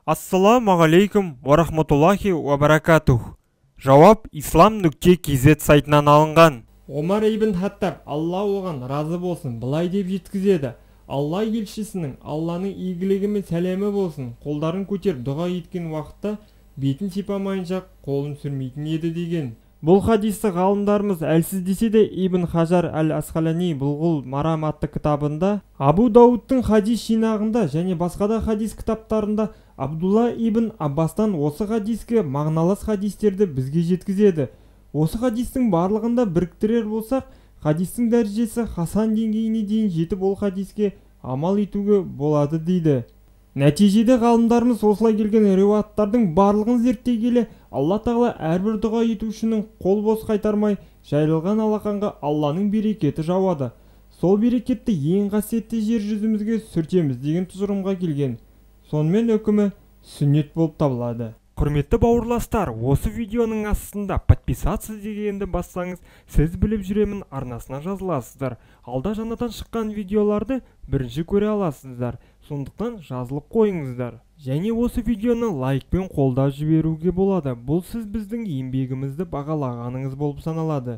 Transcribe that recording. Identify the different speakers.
Speaker 1: Ассалаумағалейкум ва рахматуллахи ва баракатух. Жауап islam.kz сайтынан алынған.
Speaker 2: Омар ибн Хаттаб, Алла оған разы болсын, былай деп жеткізеді: Алла елшісінің, Алланың игілігі мен сәлемі болсын, қолдарын көтеріп дұға еткен уақытта бетін сипамайынша қолын сүрмейтін еді деген. Бұл хадисті ғалымдарымыз әлсіз десе де, Ибн Хажар әл-Асқалани Бұлғул Марам атты кітабында, Абу Дауудтың хадис жинағында және басқа да хадис кітаптарында Абдулла ибн Аббастан осы хадиске мағыналас хадистерді бізге жеткізеді. Осы хадистің барлығында біріктірер болсақ, хадистің дәрежесі хасан деңгейіне дейін жетіп ол хадиске амал етуге болады дейді. Нәтижеде ғалымдарымыз осылай келген риуаяттардың барлығын зерттей келе, Алла тағала әрбір дұға етушінің қол бос қайтармай жайылған алақанға Алланың берекеті жауады. Сол берекетті ең қасиетті жер жүзімізге сүртеміз деген тұжырымға келген. Сонымен үкімі сүннет болып табылады.
Speaker 1: Құрметті бауырластар, осы видеоның астында подписаться дегенді бассаңыз, сіз біліп жүремін арнасына жазыласыздар. Алда жаңадан шыққан видеоларды бірінші көре аласыздар. Сондықтан жазылып қойыңыздар. Және осы видеоны лайкпен қолдап жіберуге болады. Бұл сіз біздің еңбегімізді бағалағаныңыз болып саналады.